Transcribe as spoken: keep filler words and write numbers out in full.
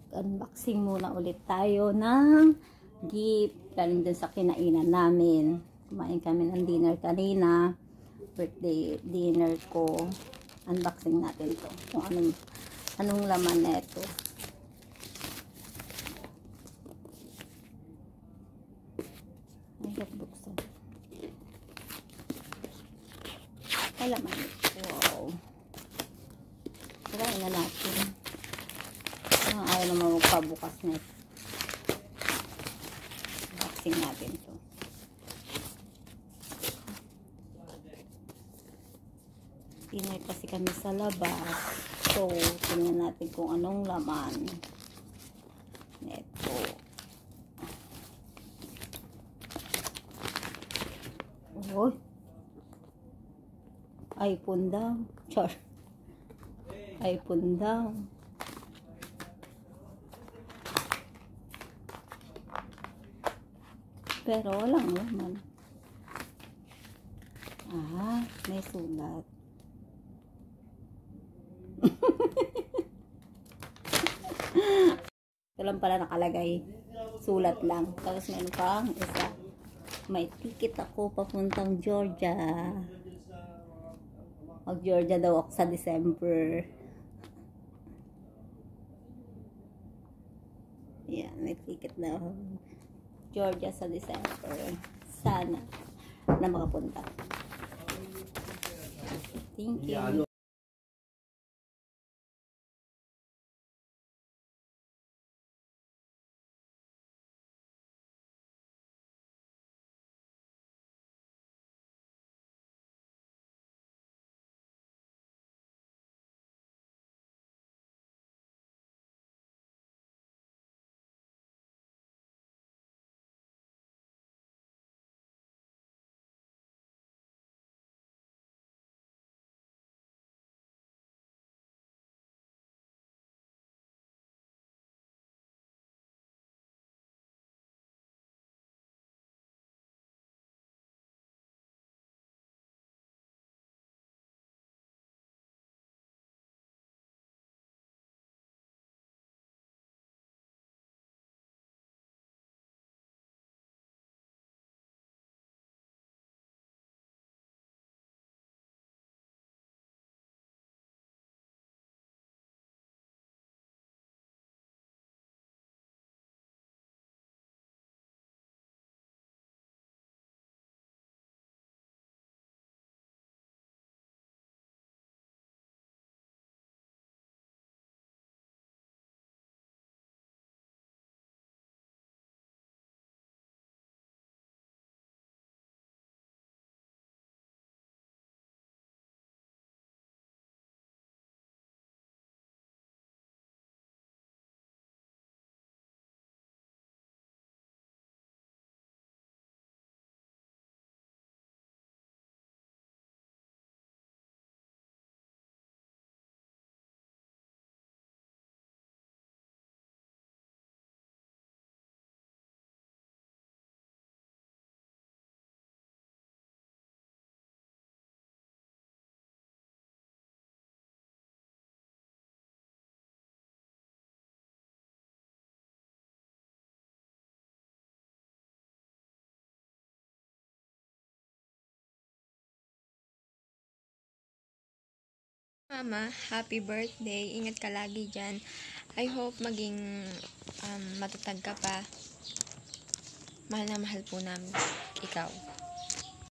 Unboxing muna ulit tayo ng gift galing dun sa kinainan namin. Kumain kami ng dinner kanina, birthday dinner ko. Unboxing natin to kung anong, anong laman na ito. Ay, buksan. Ay, laman ito. Wow. Tarayin na natin. Ah, ayaw naman magpabukas na ito. Unboxing natin to. Dinner kasi kami sa labas. So, tingnan natin kung anong laman. Ito. Oh. iPhone daw. Char. iPhone daw. Pero walang laman. Ah, may sulat. Ito lang pala nakalagay. Sulat lang. Tapos meron pang isa. May ticket ako papuntang Georgia. Mag Georgia daw ako sa December. Yan, may ticket daw. Georgia sa December. Sana na makapunta. Thank you. Mama, happy birthday. Ingat ka lagi dyan. I hope maging um, matatag ka pa. Mahal na mahal po namin ikaw.